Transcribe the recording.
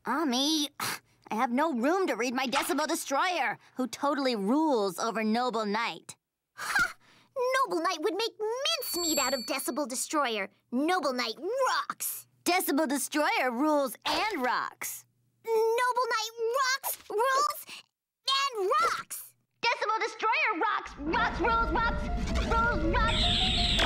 Me, I have no room to read my Decibel Destroyer, who totally rules over Noble Knight. Ha! Noble Knight would make mincemeat out of Decibel Destroyer. Noble Knight rocks! Decibel Destroyer rules and rocks. Noble Knight rocks, rules, and rocks! Decibel Destroyer rocks, rules, rocks.